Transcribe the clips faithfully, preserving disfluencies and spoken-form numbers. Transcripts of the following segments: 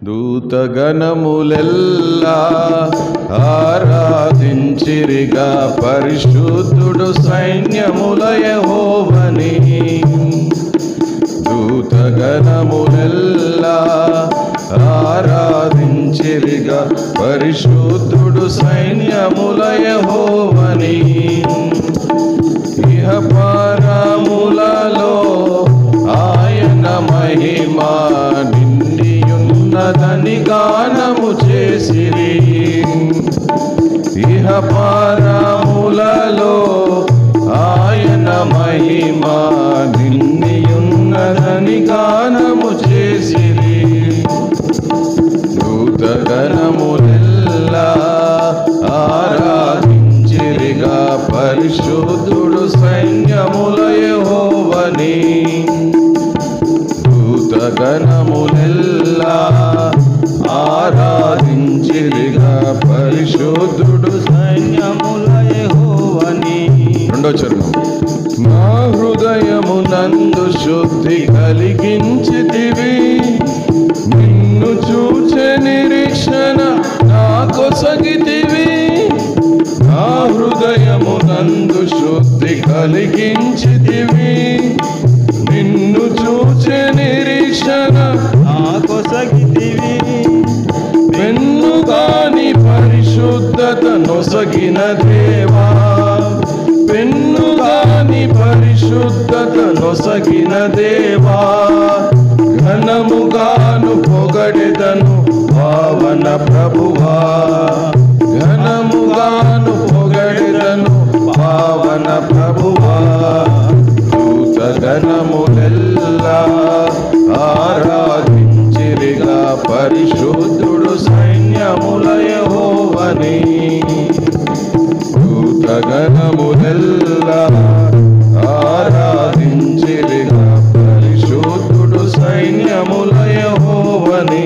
దూతగణములెల్లా ఆరాధించిరిగా పరిశుద్ధుడు సైన్యముల యెహోవాని. దూతగణములెల్లా ఆరాధించిరిగా పరిశుద్ధుడు సైన్యముల యెహోవాని. ఇహ పరములలో ఆయన మహిమ నిండియున్నదని గానము చేసిరి. ఇహ పరములలో ఆయన మహిమ నిండియున్నదని గానము చేసిరి. దూతగణములెల్లా ఆరాధించిరిగా పరిశుద్ధుడు సైన్యముల యెహోవాని. దూతగణములెల్లా ఆరాధించిరిగా పరిశుద్ధుడు సైన్యముల యెహోవాని. రెండో చరణం. నా హృదయమునందు శుద్ధి కలిగించితివి, నిన్ను చూచే నిరీక్షణ నాకొసగితివి. నా హృదయమునందు శుద్ధి కలిగించితివి, నిన్ను చూచే నిరీక్షణ నాకొసగితివి. పెన్నుగాని పరిశుద్ధత నొసగిన దేవా, పెన్నుగాని పరిశుద్ధత నొసగిన దేవా, ఘనముగాను పొగడెదను పావన ప్రభువా. ఘనముగాను పొగడెదను పావన ప్రభువా. దూతగణములెల్లా ఆరాధించిరిగా పరిశుద్ధుడు సైన్యముల యెహోవాని. దూతగణములెల్లా ఆరాధించిరిగా పరిశుద్ధుడు సైన్యముల యెహోవాని.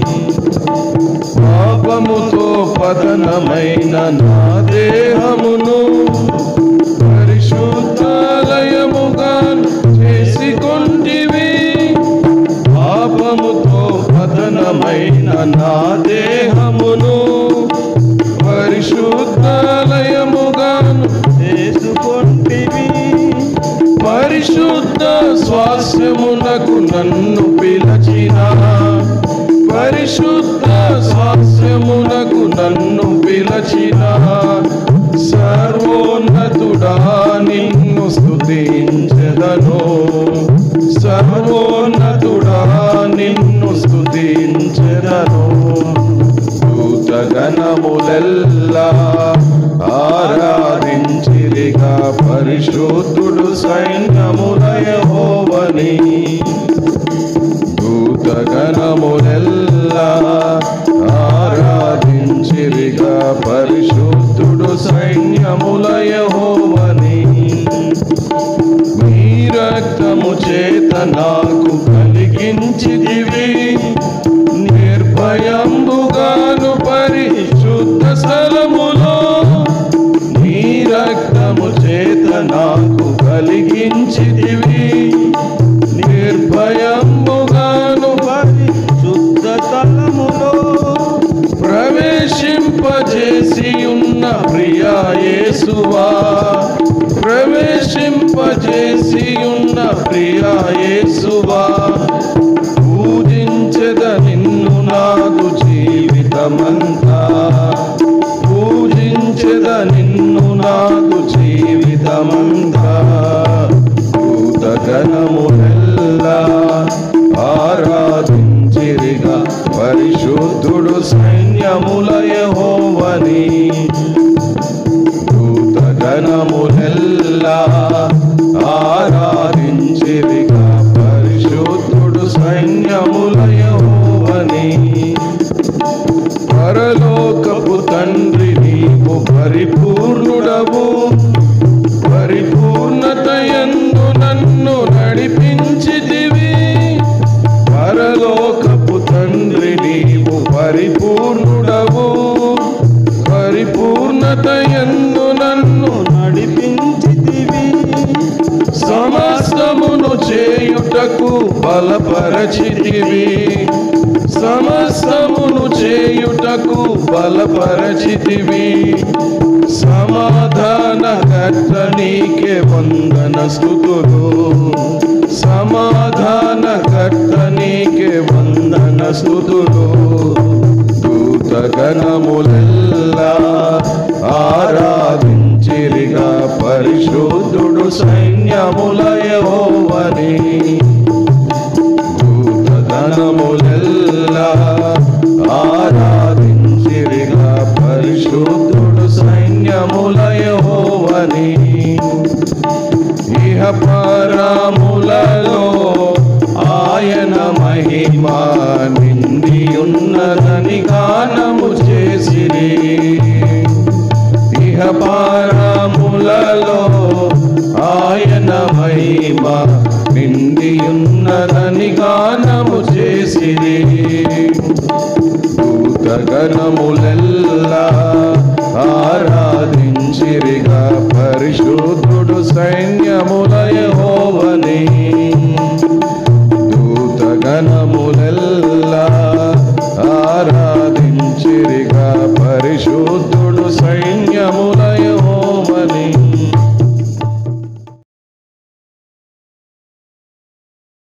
పాపముతో పతనమైన నా దేహమును పరిశుద్ధాలయముగా చేసుకొంటివి. పాపముతో పతనమైన నా దేహమును పరిశుద్ధాలయముగా చేసుకొంటివి. పరిశుద్ధ స్వాస్యమునకు నన్ను పిలచిన, పరిశుద్ధ స్వాస్యమునకు నన్ను పిలచిన సర్వోన్నతుడా నిన్ను స్తుతించెదను. సర్వోన్నతుడా నిన్ను స్తుతించెదను. దూతగణములెల్లా ఆరాధించిరిగా పరిశుద్ధుడు సైన్యముల యెహోవాని. దూతగణములెల్లా ఆరాధించిరిగా పరిశుద్ధుడు సైన్యముల యెహోవాని. నీ రక్తము చేత నాకు కలిగించితివి, నిర్భయంబుగాను పరిశుద్ధ స్థలములో. నీ రక్తము చేత నాకు కలిగించితివి, నిర్భయంబుగాను పరిశుద్ధ స్థలములో. ప్రవేశింపజేసి ఉన్న ప్రియా యేసువా, ప్రవేశింపజేసి ఉన్న ప్రియా యేసువా, పూజించెద నిన్ను నాదు జీవితమంతా. పూజించెద నిన్ను నాదు జీవితమంతా. దూతగణములెల్లా ఆరాధించిరిగా పరిశుద్ధుడు సైన్యముల యెహోవాని. దూతగణములెల్లా ఆరాధించిరిగా పరిశుద్ధుడు సైన్యముల యెహోవాని. పరలోకపు తండ్రి నీవు పరిపూర్ణుడవు, పరిపూర్ణతయందు నన్ను నడిపించితివి. పరలోకపు తండ్రి నీవు పరిపూర్ణుడవు, పరిపూర్ణతయందు నన్ను నడిపించితివి. సమస్తమును చేయుటకు బలపరచితివి, సమస్తమును చేయుటకు బలపరచితివి. సమాధానకర్త నీకే వందన స్తుతులు, సమాధానకర్త నీకే వందన స్తుతులు. దూతగణములెల్లా ఆరాధించిరిగా పరిశుద్ధుడు సైన్యముల యెహోవాని. దూతగణములెల్లా ఆరాధించిరిగా పరిశుద్ధుడు సైన్యముల యెహోవాని. ఇహ పరములలో ఆయన మహిమ నిండియున్నదని గానము చేసిరి. ఇహ పరములలో ఆయన మహిమ నిండియున్నదని గానము చేసిరి. దూతగణముల